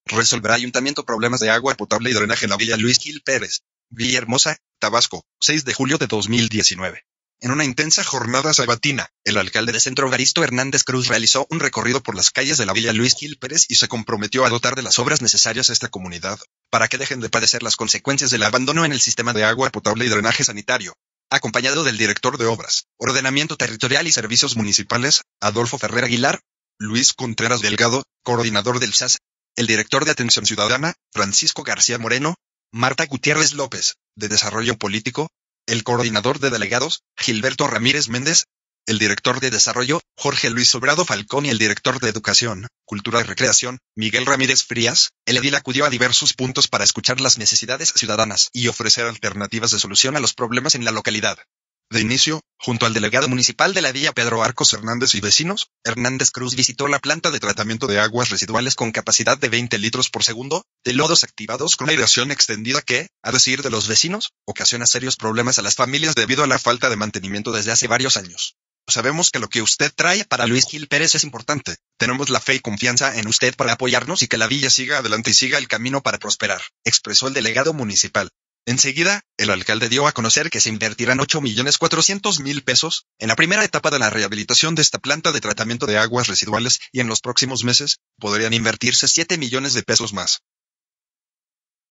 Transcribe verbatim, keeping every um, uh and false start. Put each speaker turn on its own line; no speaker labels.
Resolverá Ayuntamiento problemas de agua potable y drenaje en la Villa Luis Gil Pérez, Villahermosa, Tabasco, seis de julio de dos mil diecinueve. En una intensa jornada sabatina, el alcalde de Centro Evaristo Hernández Cruz realizó un recorrido por las calles de la Villa Luis Gil Pérez y se comprometió a dotar de las obras necesarias a esta comunidad, para que dejen de padecer las consecuencias del abandono en el sistema de agua potable y drenaje sanitario. Acompañado del director de Obras, Ordenamiento Territorial y Servicios Municipales, Adolfo Ferrer Aguilar, Luis Contreras Delgado, coordinador del S A S, el director de Atención Ciudadana, Francisco García Moreno, Marta Gutiérrez López, de Desarrollo Político, el coordinador de delegados, Gilberto Ramírez Méndez, el director de Desarrollo, Jorge Luis Sobrado Falcón y el director de Educación, Cultura y Recreación, Miguel Ramírez Frías. El edil acudió a diversos puntos para escuchar las necesidades ciudadanas y ofrecer alternativas de solución a los problemas en la localidad. De inicio, junto al delegado municipal de la Villa Pedro Arcos Hernández y vecinos, Hernández Cruz visitó la planta de tratamiento de aguas residuales con capacidad de veinte litros por segundo, de lodos activados con aireación extendida que, a decir de los vecinos, ocasiona serios problemas a las familias debido a la falta de mantenimiento desde hace varios años. Sabemos que lo que usted trae para Luis Gil Pérez es importante. Tenemos la fe y confianza en usted para apoyarnos y que la villa siga adelante y siga el camino para prosperar, expresó el delegado municipal. Enseguida, el alcalde dio a conocer que se invertirán ocho millones cuatrocientos mil pesos en la primera etapa de la rehabilitación de esta planta de tratamiento de aguas residuales y en los próximos meses podrían invertirse siete millones de pesos más.